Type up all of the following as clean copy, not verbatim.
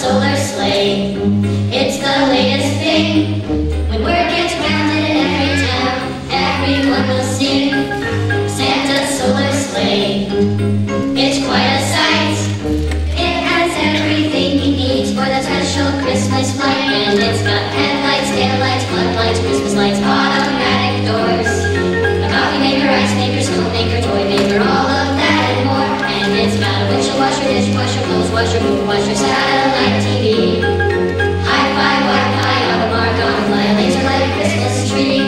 solar sleigh. It's the latest thing. When word gets rounded in every town, everyone will sing Santa's solar sleigh. It's quite a sight. It has everything he needs for that special Christmas flight. And it's got headlights, taillights, floodlights, Christmas lights, automatic doors, a coffee maker, ice maker, snow maker, toy maker, all of that and more. And it's got a windshield washer, dishwasher, clothes washer, moon washer, satellite TV, hi-fi, Wi-Fi, auto mark, auto fly, laser light, Christmas tree.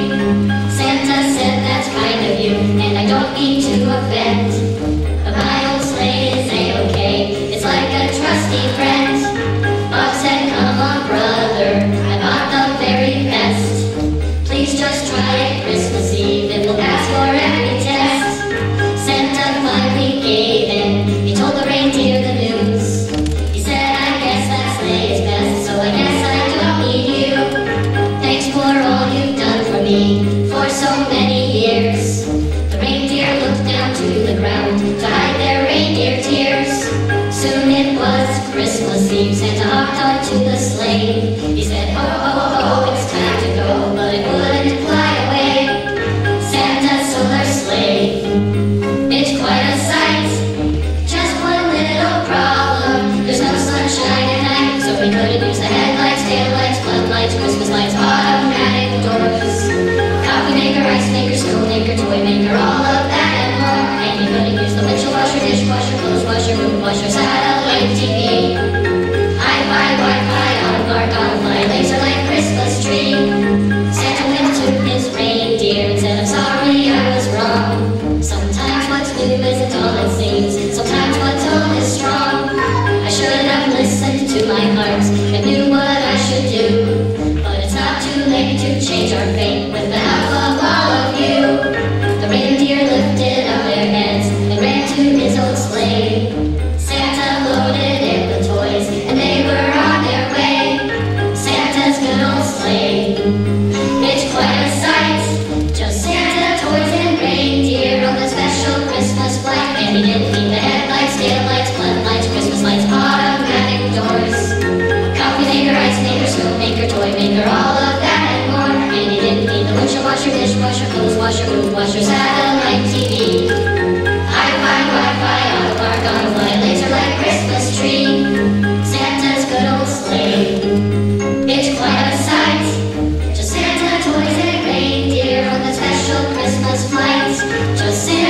Santa said that's kind of you, and I don't mean to offend, but my old sleigh is a-okay. It's like a trusty friend. Bob said, come on, brother, I bought the very best. Please just try it Christmas Eve, it will pass your every test. Santa finally gave in. He told the reindeer the news. He said, I guess that sleigh is best, so I guess I don't need you. Thanks for all you've done for me for so many years. The reindeer looked down to the ground to hide their reindeer tears. Soon it was Christmas Eve. Santa hopped onto the sleigh. He said, ho, ho, ho, it's time to go, but it wouldn't fly away. Santa's solar sleigh, it's quite a sight. Just one little problem, there's no sunshine at night, so we couldn't use the headlights, taillights, floodlights, Christmas lights, automatic doors, coffee maker, ice maker, snow maker, toy maker, all of that and more. And you couldn't use the windshield washer, dishwasher, clothes washer, moon washer, satellite TV, hi-fi, Wi-Fi, auto park, auto fly, laser light, Christmas tree. Santa went to his reindeer and said, I'm sorry I was wrong. Sometimes what's new isn't all it seems. Sometimes what's old is strong. I should have listened to my heart and knew what I should do. But it's not too late to change our fate with the help of all of you. The reindeer lifted up their heads and ran to his old sleigh. Santa loaded it with toys and they were on their way. Santa's good old sleigh, it's quite a sight. Just Santa, toys and reindeer on the special Christmas flight. And he didn't need the headlights, taillights, floodlights, Christmas lights, automatic doors, coffee maker, ice maker, snow maker, toy maker, all of that and more. And he didn't need the windshield washer, dishwasher, clothes washer, moon washer, satellite TV, hi-fi, Wi-Fi, auto park, auto fly, laser light, Christmas tree. Santa's good old sleigh, it's quite a sight. Just Santa, toys and reindeer on the special Christmas flight. Just Santa.